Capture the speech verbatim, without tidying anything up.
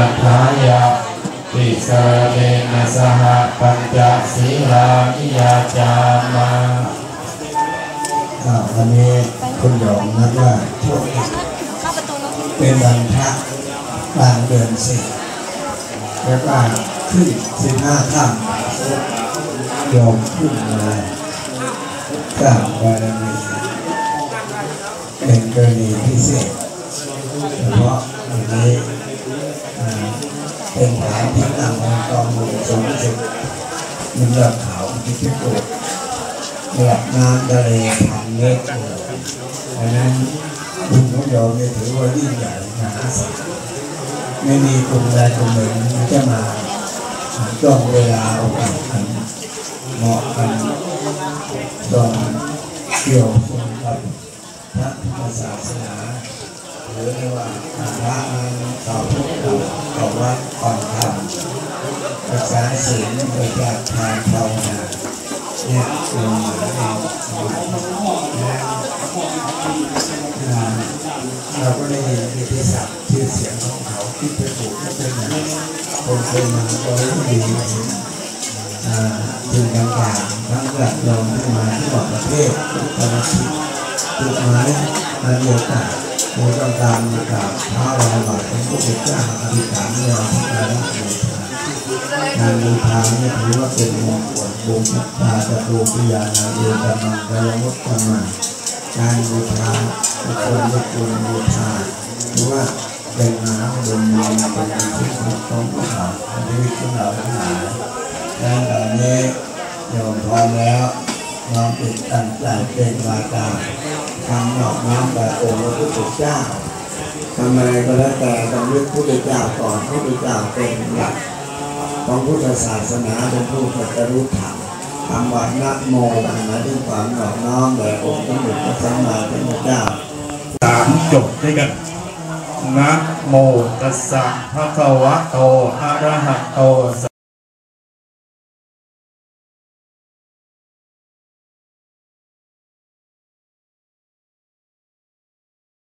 ทายาติสระเนนะสหปัญจศีลานิยาจามาวันนี้คุณหยองนัดว่าช่วงเป็นวันพระกลางเดือนสิบแล้วก็ขึ้นสิบห้าค่ำโยมขึ้นมาสร้างบารมีเป็นกรณีพิเศษเฉพาะวันนี้เป็นฐานที่ตั้งของกองบุญสูงสุดมันเลือกเขาที่พิบูรณ์ระดับน้ำทะเลพันเมตรดังนั้นบุญของโยมเนี่ยถือว่ายิ่งใหญ่มหาศาลไม่มีกลุ่มใดกลุ่มหนึ่งจะมาจ้องเวลาโอกาสกันเหมาะกันตรงเกี่ยวกับพระพุทธศาสนาหรือเรียกว่าพระต่อพุทธต่อวัดก่อนทำรักษาศีลโดยการทานภาวนาเนี่ยลงมาเองเราก็ได้ยินกิตติศัพท์ชื่อเสียงของเขาที่เป็นบุตรเป็นอย่างคนเคยมาก็รู้ดีถึงต่างๆทั้งหลักลงที่มาที่บอกประเทศทุกประเทศทุกไม้มาเดียวกันโดยต้องการมากราบเท้าเราหลักเป็นผู้เป็นเจ้าอธิษฐานเรื่องที่การบูชาการบูชาเนี่ยถือว่าเป็นมงคลบูชาตาตะปูปิยานาเยตมังกรมุตตมังการบูชาบุคคลบุคคลบูชาหรือว่าเป็นน้ำเป็นนมเป็นสิ่งของของเราชีวิตของเราทั้งหลายดังเหล่านี้โยมพร้อมแล้วน้อมจิตตั้งใจเป็นวาจาทำนอบน้อมแต่องค์พระพุทธเจ้าทำอะไรก็แล้วแต่ต้องยึดพระพุทธเจ้าก่อนพระพุทธเจ้าเป็นหลักของพุทธศาสนาเป็นผู้ตรัสรู้ธรรมคำว่านะโมหมายถึงความนอบน้อมแด่องค์สมเด็จพระสัมมาสัมพุทธเจ้าสามจบด้วยกันนะโมตัสสะภะคะวะโตอะระหะโต